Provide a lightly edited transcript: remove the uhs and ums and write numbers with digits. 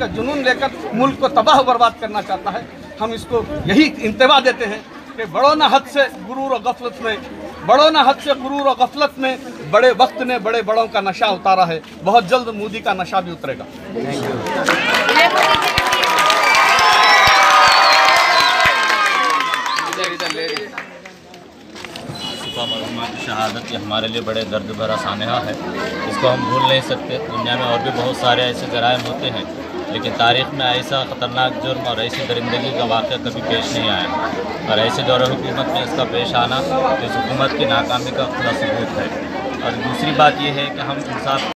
का जुनून लेकर मुल्क को तबाह बर्बाद करना चाहता है। हम इसको यही इंतबा देते हैं कि बढ़ो ना हद से गुरूर और गफलत में, बढ़ो ना हद से गुरूर और गफलत में, बड़े वक्त ने बड़े बड़ों का नशा उतारा है, बहुत जल्द मोदी का नशा भी उतरेगा। मरहुमा की शहादत ये हमारे लिए बड़े दर्द भरा सानहा है, इसको हम भूल नहीं सकते। दुनिया में और भी बहुत सारे ऐसे जराइम होते हैं, लेकिन तारीख़ में ऐसा ख़तरनाक जुर्म और ऐसी दरिंदगी का वाक़या कभी पेश नहीं आया, और ऐसे दौर हुकूमत में इसका पेश आना इस हुकूमत की नाकामी का खुला सबूत है। और दूसरी बात यह है कि हम इंसाफ